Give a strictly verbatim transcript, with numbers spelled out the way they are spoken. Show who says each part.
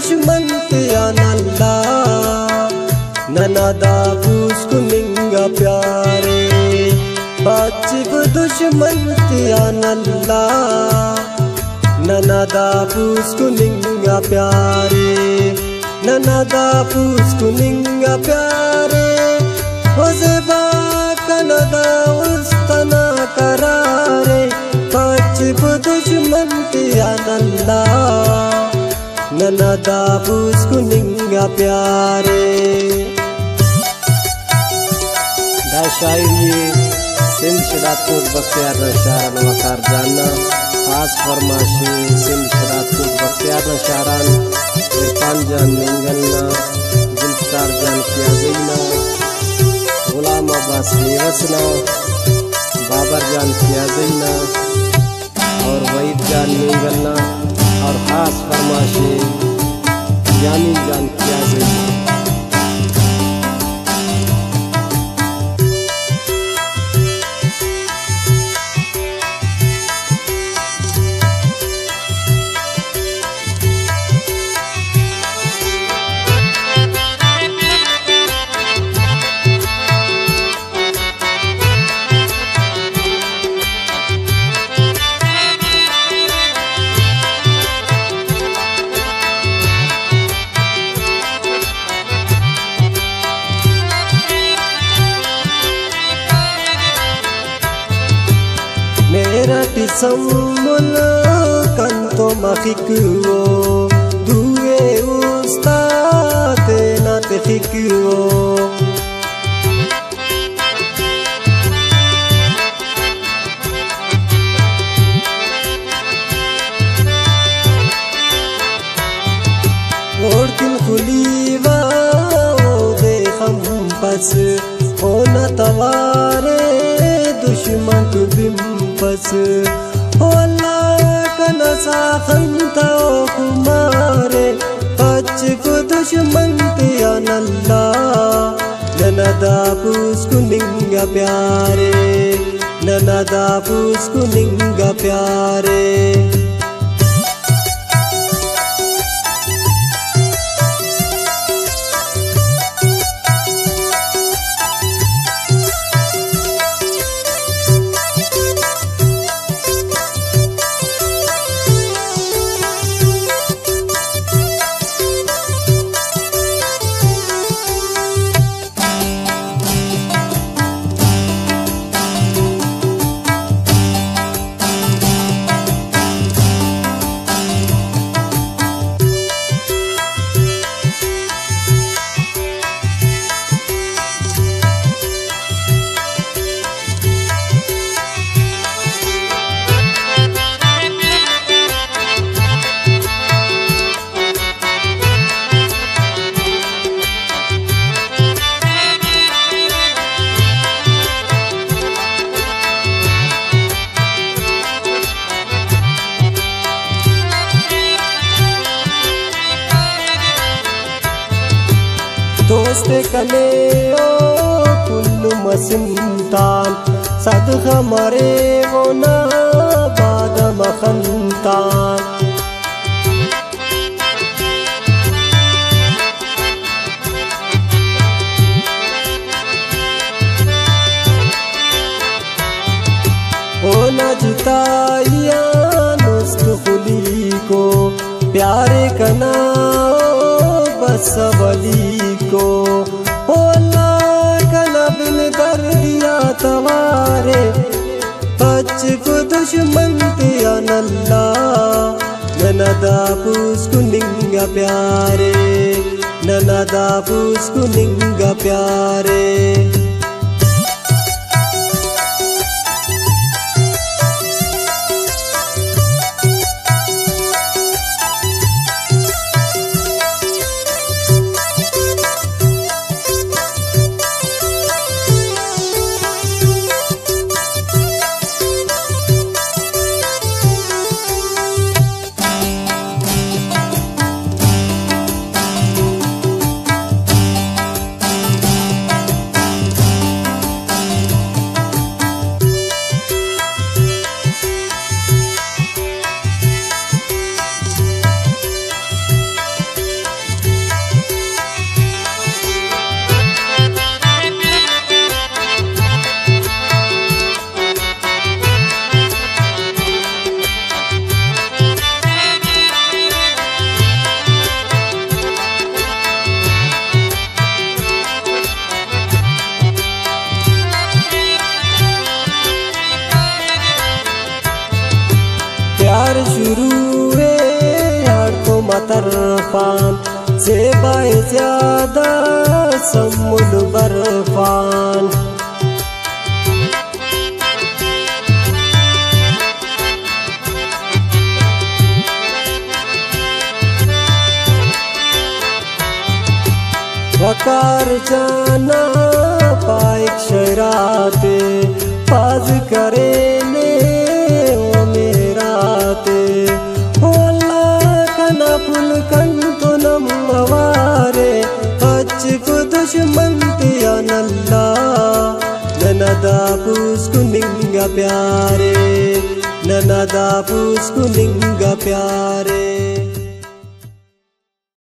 Speaker 1: दुश्मन तिया नल्ला ननादा पुस्कु निंगा प्यारे बच्चिब दुश्मन तिया नल्ला ननादा पुस्कु निंगा प्यारे ननादा पुस्कु निंगा प्यारे होजेबा कनदा उस्तना करारे बच्चिब दुश्मन तिया नल्ला ननादा पुस्कु निंगा प्यारे। दा शायरी सिंध शरातुत बख्तियार शारान वकार जानना खास फरमाशी सिंध शरातुत बख्तियार शारान इरफान जान निंगलना जुल्फकार जान कियाजीना गुलाम अब्बास निवसना बाबर जान कियाजीना और वहीद जान निंगलना और खास फरमाशी यानी जान कियाजीना। मेरा टिसमुल कंतो मखिकwo दुए उस्ताद ना तखिकwo और किन खुलीवा दे हम बस होना तवारे दुश्मन को बिम बस अल्लाह का नसा खंता ओ कुमारे बच्चिब दुश्मन तिया नल्ला ननादा पुस्कु निंगा प्यारे ननादा पुस्कु निंगा प्यारे। दोस्ते कले ओ कुल्लु मसिमतान सदख मरे वो ना बाद मखंतान ओ ना जिताया नुस्त खुली को प्यारे कना बस वली को अल्लाह का नबिन कर दिया तवारे बच्चिब दुश्मन तिया नल्ला ननादा पुस्कु निंगा प्यारे ननादा पुस्कु निंगा प्यारे। तरफान से बाय ज्यादा समुल बर्फान। वकार जाना पाइक शराते पाज करे ने ओ मेराते ओ अल्लाह कना पुल कंतो नमवारे अच को दुश्मन तिया नल्ला ननदा पुस्कु निंगा प्यारे ननदा पुस्कु निंगा प्यारे।